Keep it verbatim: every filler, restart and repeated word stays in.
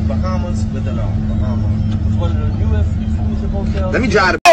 Bahamas with an R. Bahamas. It's one of the newest exclusive hotels. Let me drive.